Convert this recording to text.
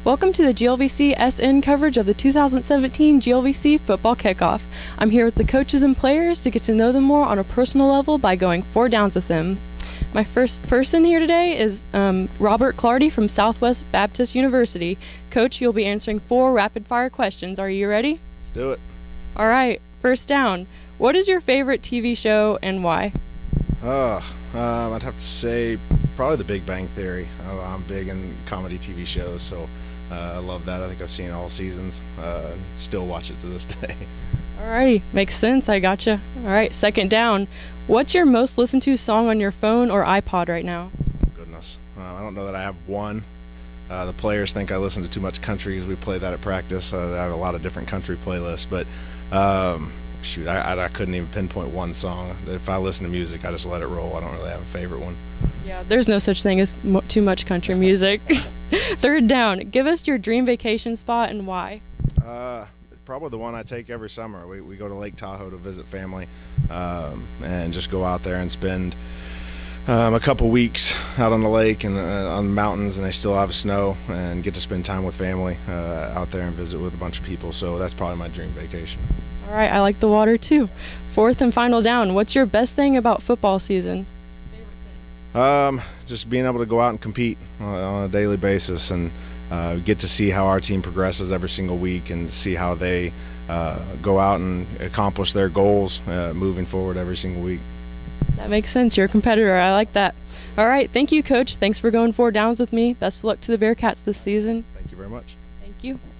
Welcome to the GLVC SN coverage of the 2017 GLVC football kickoff. I'm here with the coaches and players to get to know them more on a personal level by going 4 downs with them. My first person here today is Robert Clardy from Southwest Baptist University. Coach, you'll be answering 4 rapid-fire questions. Are you ready? Let's do it. All right, first down. What is your favorite TV show and why? I'd have to say probably The Big Bang Theory. I'm big in comedy TV shows, so I love that. I think I've seen all seasons. Still watch it to this day. Alrighty, makes sense. I gotcha. All right, second down. What's your most listened to song on your phone or iPod right now? Oh, goodness. I don't know that I have one. The players think I listen to too much country because we play that at practice. I have a lot of different country playlists, but shoot, I couldn't even pinpoint one song. If I listen to music, I just let it roll. I don't really have a favorite one. Yeah, there's no such thing as too much country music. Third down. Give us your dream vacation spot and why. Probably the one I take every summer. We go to Lake Tahoe to visit family and just go out there and spend a couple weeks out on the lake and on the mountains, and they still have snow, and get to spend time with family out there and visit with a bunch of people. So that's probably my dream vacation. All right, I like the water too. Fourth and final down. What's your best thing about football season? Just being able to go out and compete on a daily basis and get to see how our team progresses every single week and see how they go out and accomplish their goals moving forward every single week. That makes sense. You're a competitor. I like that. All right. Thank you, Coach. Thanks for going 4 downs with me. Best of luck to the Bearcats this season. Thank you very much. Thank you.